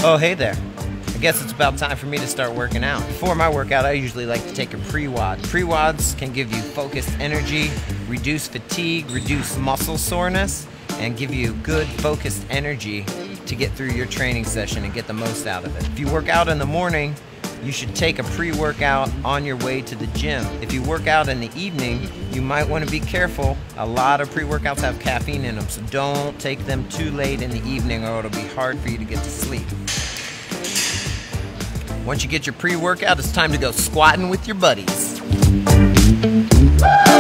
Oh, hey there. I guess it's about time for me to start working out. Before my workout, I usually like to take a pre-WOD. Pre-WODs can give you focused energy, reduce fatigue, reduce muscle soreness, and give you good focused energy to get through your training session and get the most out of it. If you work out in the morning, you should take a pre-workout on your way to the gym. If you work out in the evening, you might want to be careful. A lot of pre-workouts have caffeine in them, so don't take them too late in the evening or it'll be hard for you to get to sleep. Once you get your pre-workout, it's time to go squatting with your buddies.